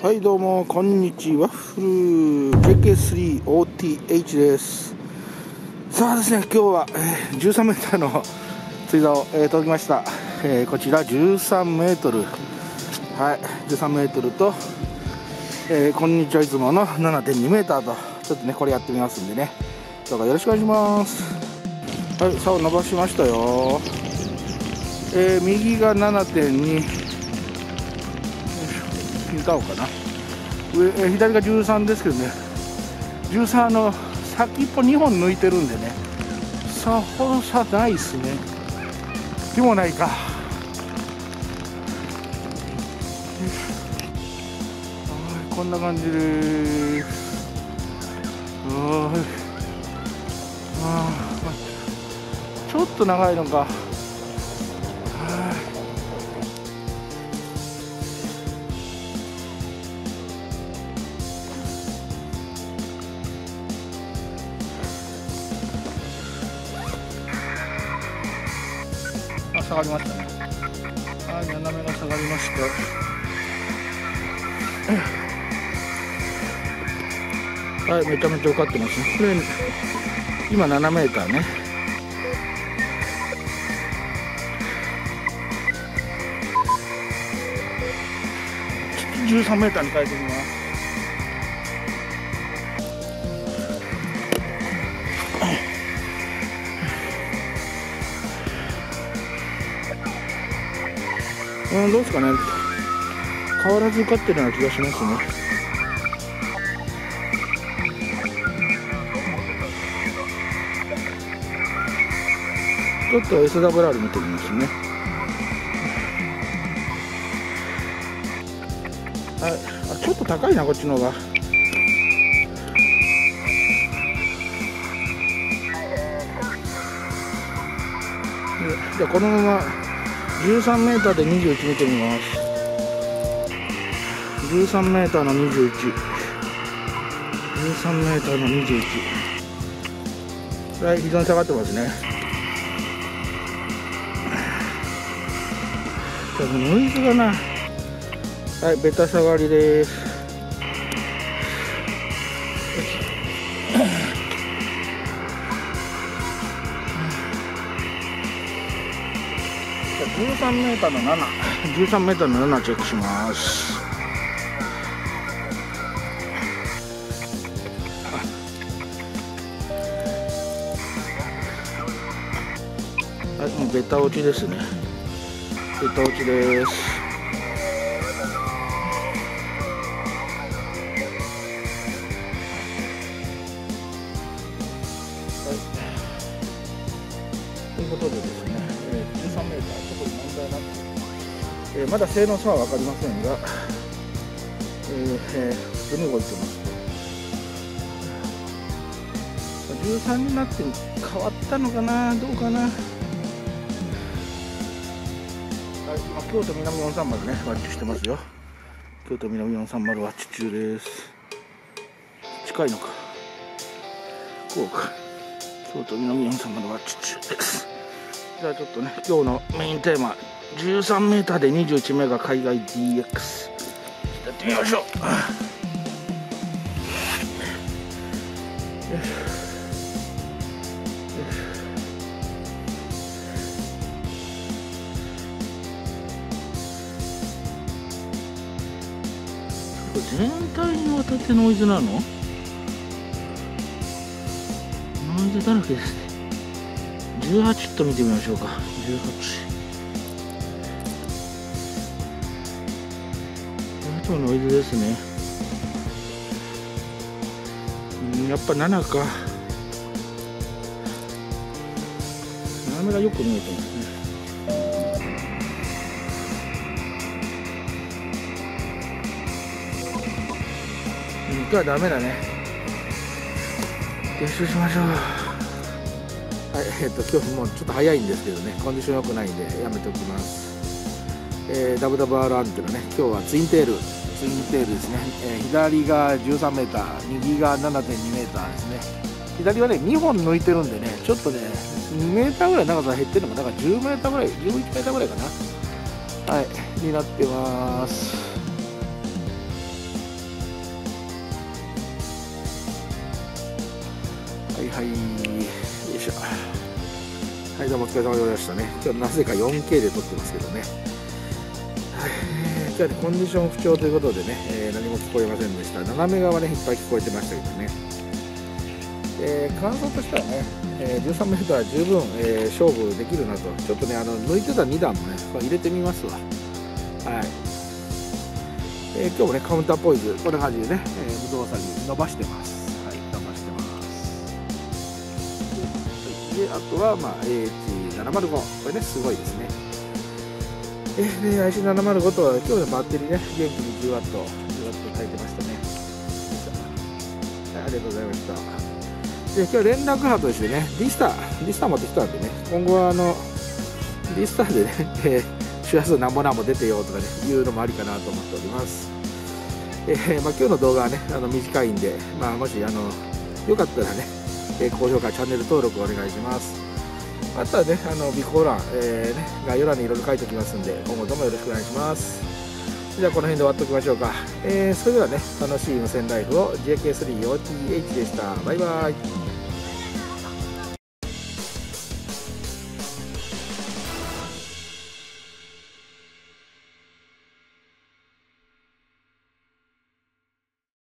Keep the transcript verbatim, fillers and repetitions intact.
はいどうもこんにちは、ワッフル ジェーケースリーオーティーエイチ です。さあですね、今日は、えー、じゅうさんメーターの釣り竿を、えー、届きました。えー、こちらじゅうさんメートル、はいじゅうさんメートルと、えー、こんにちはいつもの ななてんにメーターとちょっとねこれやってみますんでね、どうかよろしくお願いします。はい、竿を伸ばしましたよ。えー、右が ななてんに、ピンタオかな、上、えー、左がじゅうさんですけどね、じゅうさんの先っぽにほん抜いてるんでね、さほど差ないっすね。でもないか。こんな感じです。はい、あーちょっと長いのか。あ、下がりましたね。はい、斜めが下がりました。はい、めちゃめちゃ受かってますね。これ今ななメーターね。じゅうさんメーターに変えてみます。うん、どうですかね、変わらず受かってるような気がしますね。ちょっと エスダブリューアール 見てみますね。はい、あ、ちょっと高いなこっちの方が。じゃあこのままじゅうさんメーターでにじゅういち見てみます。じゅうさんメーターのにじゅういち、じゅうさんメーターのにじゅういち、はい、非常に下がってますね。ちょっとノイズがな、はい、ベタ下がりです。じゅうさんメーターのなな、じゅうさんメーターのななチェックします。はい、もうベタ落ちですね。ベタ落ちです。はい、ということでですね、えー、じゅうさんメーター特に問題なく、えー、まだ性能差は分かりませんが、えーえー、普通に動いてます。じゅうさんになって変わったのかな、どうかな。はい、今京都南よんさんまるね、ワッチしてますよ。京都南よんさんまるワッチ中です。近いのか、こうか。京都南よんさんまるワッチ中です。じゃあちょっとね、今日のメインテーマ、じゅうさんメーターでにじゅういちメガ海外 ディーエックス やってみましょう。全体にわたってノイズなの？ノイズだらけですね。じゅうはちと見てみましょうか。じゅうはち。じゅうはちもノイズですね。うん、やっぱななか。斜めがよく見えてますね。にかいはダメだね。撤収しましょう。はい、えっと今日もちょっと早いんですけどね、コンディション良くないんでやめておきます。えー、ダブダブアール アンテナね、今日はツインテール、ツインテールですね。えー、左がじゅうさんメーター、右が ななてんにメーターですね。左はねにほん抜いてるんでね、ちょっとねにメーターぐらい長さ減ってるのか、だからじゅうメーターぐらい、じゅういちメーターぐらいかな、はい、になってます。 はいはい、よいしょ。はい、どうもお疲れ様でございましたね。今日なぜか よんケー で撮ってますけどね。はい、今日はね、コンディション不調ということでね、えー、何も聞こえませんでした。斜め側ね、いっぱい聞こえてましたけどね。えー、感想としてはね、えー、じゅうさんメートルは十分、えー、勝負できるなと。ちょっとね、あの抜いてたに段もね、入れてみますわ。はい。えー、今日もね、カウンターポイズ、こんな感じでね、えー、無動作に伸ばしてます。はい、伸ばしてます。で、あとは、まあ、エーエイチななまるご。これね、すごいですね。えー、で、アイシーななまるご とは、今日のバッテリーね、元気に じゅうワット、じゅうワット炊いてましたね。はい、ありがとうございました。で、今日連絡波としてね、ディスター、ディスター持ってきたんでね、今後はあの、ディスターでね、えー、周波数なんぼなんぼ出てよとかね、いうのもありかなと思っております。えー、まあ、今日の動画はね、あの短いんで、まあ、もし、あの、よかったらね、えー、高評価、チャンネル登録お願いします。あとはね、あの、備考欄、えー、ね、概要欄にいろいろ書いておきますんで、今後ともよろしくお願いします。じゃあ、この辺で終わっておきましょうか。えー、それではね、楽しい無線ライフを ジェーケースリーオーティーエイチ でした。バイバイ。